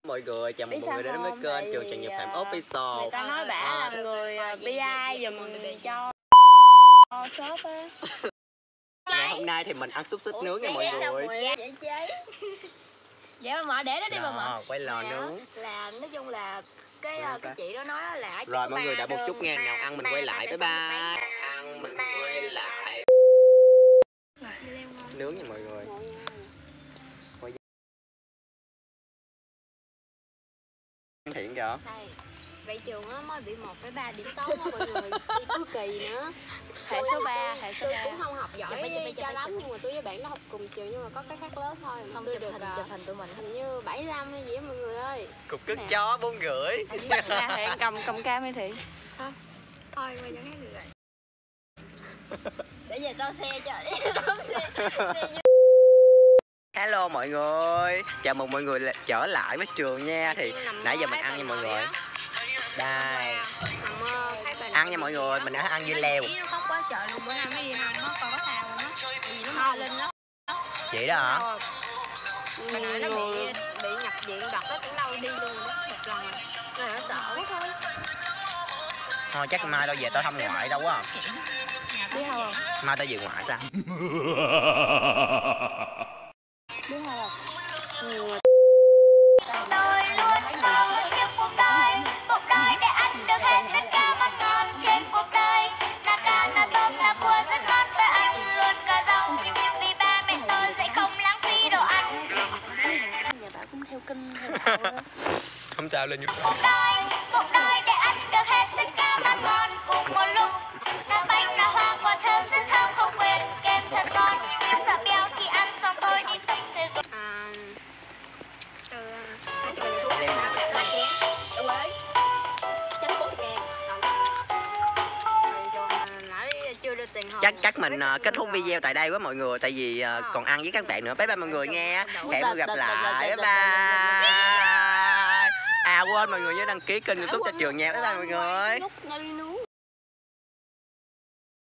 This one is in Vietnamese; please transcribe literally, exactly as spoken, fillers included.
mọi người, chào mừng mọi người đến với kênh Trường Trần Nhật Phạm Official. Người ta nói bả là người bê i giùm cho shop á. Ngày hôm nay thì mình ăn xúc xích nướng nha mọi người. Dạ bà mở để đó đi bà mở. Rồi, quay lò nướng. Là nói chung là cái cái chị đó nói là rồi mọi người đợi một chút nghe, nào ăn mình quay lại. Bye bye. Ăn mình quay lại. Nướng nha mọi người. Thiện kìa. Vậy trường á mới bị một phẩy ba điểm tốt á mọi người. Đi cuối kỳ nữa. Hệ số ba, hệ số tôi ba. cũng không học giỏi chụp, chụp, cho chụp, lắm chụp. Nhưng mà tôi với bạn có học cùng trường nhưng mà có cái khác lớp thôi. Không tôi chụp được hình, uh, chụp hình tụi mình hình như bảy mươi lăm hay gì á mọi người ơi. Cục cưng chó bốn rưỡi. Ra Thiện cầm cầm cam hay Thiện? Hả? Thôi mà vẫn thấy được rồi. Để giờ tao xe cho đi. Tao xe. xe Hello mọi người, chào mừng mọi người trở lại với trường nha. Thì nãy giờ mình ăn nha mọi người. Đây. Ăn nha mọi người, mình đã ăn dưa leo. Nó khóc quá trời luôn, bữa nay mới đi học nó còn có thao luôn á. Vì nó mò lên đó. Vậy đó hả? Hồi nãy nó bị bị nhập viện đợt đó cũng đâu đi luôn rồi đó, một lần rồi. Rồi nó sợ quá thôi. Thôi chắc mai tao về tao thăm ngoại đâu quá. biết không? Mai tao về ngoại ra. Biết không? Nhiều người tôi luôn mơ trong cuộc đời, cuộc đời để ăn được hết tất cả món ngon trên cuộc đời. Na ca na tôm na cua rất ngon, tôi ăn luôn cả rau. Chỉ biết vì ba mẹ tôi dạy không lãng phí đồ ăn. nhà bà cũng theo kinh theo đạo đó. Không sao lên YouTube. Cuộc đời, cuộc đời để ăn được hết tất cả món ngon cùng một lúc. Na bánh na hoa quả thơm rất thơm không quên, kem thật ngon. Sợ béo thì ăn xong tôi đi tập thể dục. Chắc chắc mình uh, kết thúc video tại đây quá mọi người, tại vì uh, còn ăn với các bạn nữa. Bye bye mọi người nghe. Hẹn gặp lại. Bye bye. À quên mọi người nhớ đăng ký kênh YouTube cho trường nha. Bye bye mọi người.